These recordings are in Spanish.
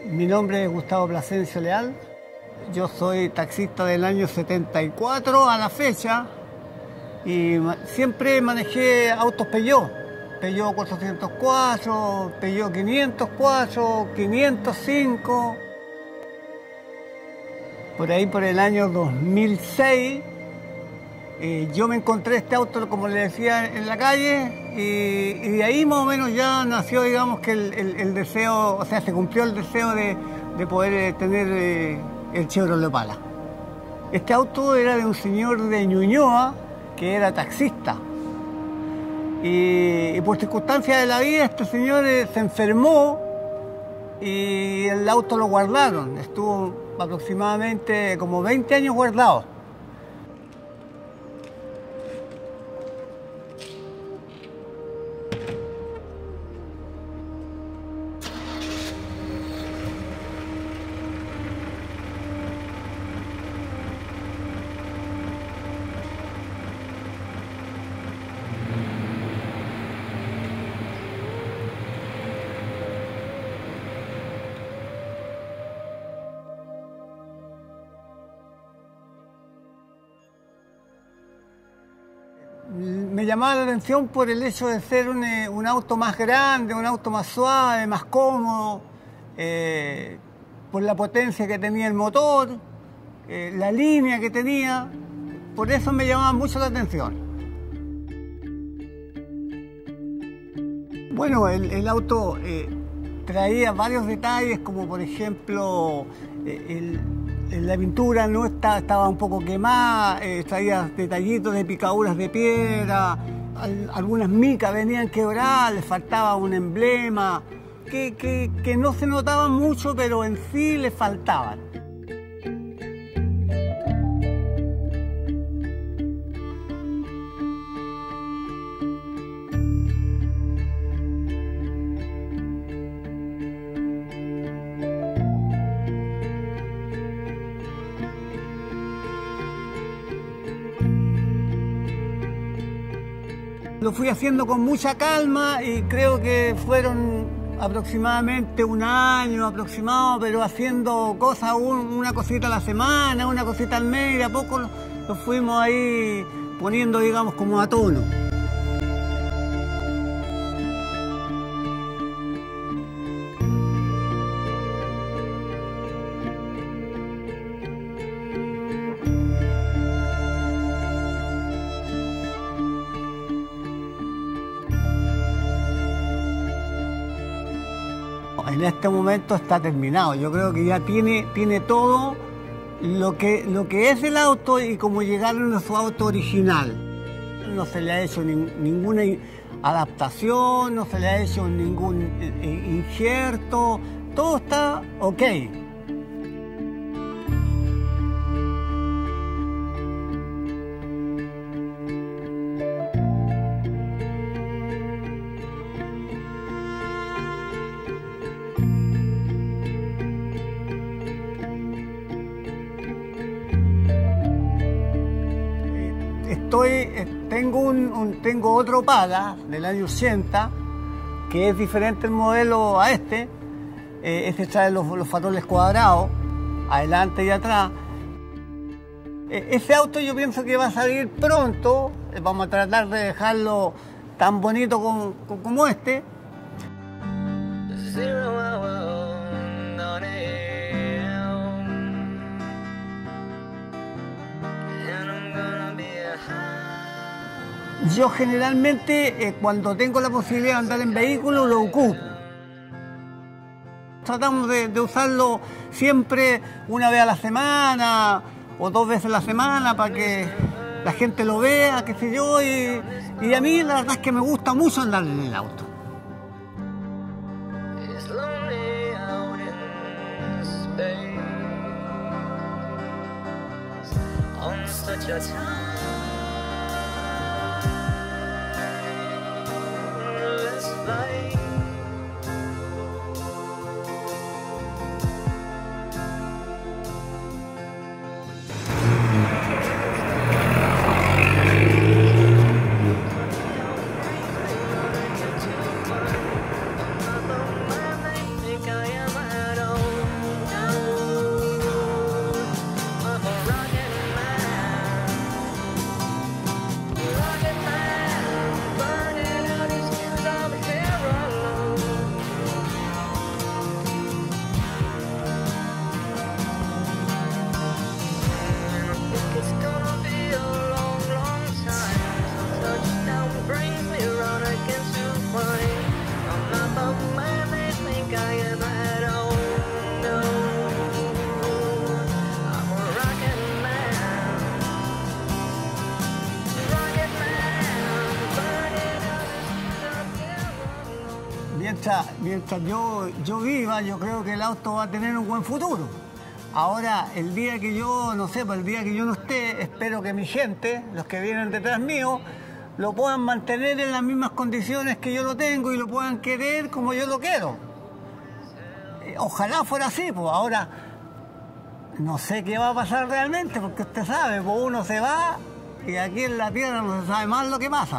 Mi nombre es Gustavo Plasencio Leal. Yo soy taxista del año 74 a la fecha y siempre manejé autos Peugeot. Peugeot 404, Peugeot 504, 505. Por ahí, por el año 2006, yo me encontré este auto, como le decía, en la calle y de ahí más o menos ya nació, digamos, que el deseo, o sea, se cumplió el deseo de poder tener el Chevrolet Opala. Este auto era de un señor de Ñuñoa que era taxista y por circunstancias de la vida este señor se enfermó y el auto lo guardaron. Estuvo aproximadamente como 20 años guardado. Me llamaba la atención por el hecho de ser un auto más grande, un auto más suave, más cómodo, por la potencia que tenía el motor, la línea que tenía. Por eso me llamaba mucho la atención. Bueno, el auto traía varios detalles, como por ejemplo la pintura no estaba un poco quemada, traía detallitos de picaduras de piedra, algunas micas venían quebradas, le faltaba un emblema, que no se notaban mucho, pero en sí le faltaban. Lo fui haciendo con mucha calma y creo que fueron aproximadamente un año aproximado, pero haciendo cosas, una cosita a la semana, una cosita al mes, y de a poco lo fuimos ahí poniendo, digamos, como a tono. En este momento está terminado. Yo creo que ya tiene todo lo que es el auto y cómo llegaron a su auto original. No se le ha hecho ninguna adaptación, no se le ha hecho ningún injerto, todo está ok. Tengo otro Opala del año 80, que es diferente el modelo a este. Este trae los faroles cuadrados, adelante y atrás. Ese auto yo pienso que va a salir pronto. Vamos a tratar de dejarlo tan bonito como este. Yo generalmente cuando tengo la posibilidad de andar en vehículo lo ocupo. Tratamos de usarlo siempre una vez a la semana o 2 veces a la semana para que la gente lo vea, qué sé yo, y a mí la verdad es que me gusta mucho andar en el auto. mientras yo viva, yo creo que el auto va a tener un buen futuro. Ahora, el día que yo, no sé, el día que yo no esté, espero que mi gente, los que vienen detrás mío, lo puedan mantener en las mismas condiciones que yo lo tengo y lo puedan querer como yo lo quiero. Ojalá fuera así, pues ahora no sé qué va a pasar realmente, porque usted sabe, pues uno se va y aquí en la tierra no se sabe más lo que pasa.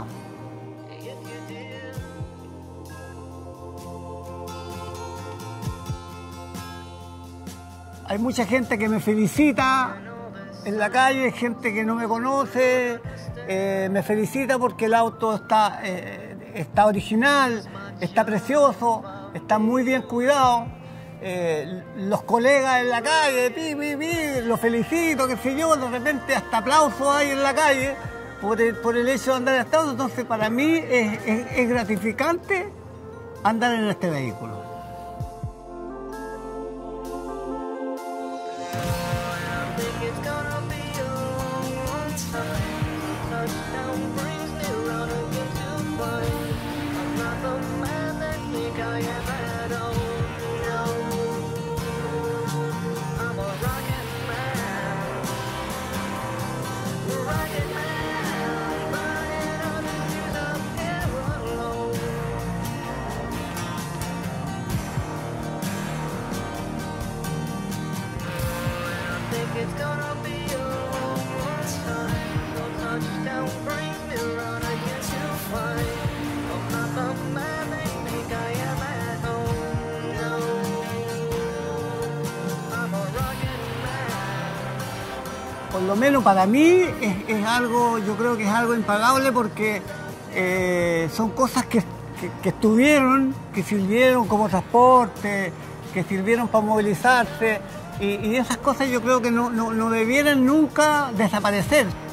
Hay mucha gente que me felicita en la calle, gente que no me conoce, me felicita porque el auto está original, está precioso, está muy bien cuidado. Los colegas en la calle, lo felicito, qué sé yo, de repente hasta aplausos hay en la calle por el hecho de andar en este auto. Entonces para mí es gratificante andar en este vehículo. Por lo menos para mí es algo, yo creo que es algo impagable porque son cosas que estuvieron, que sirvieron como transporte, que sirvieron para movilizarse y esas cosas yo creo que no debieran nunca desaparecer.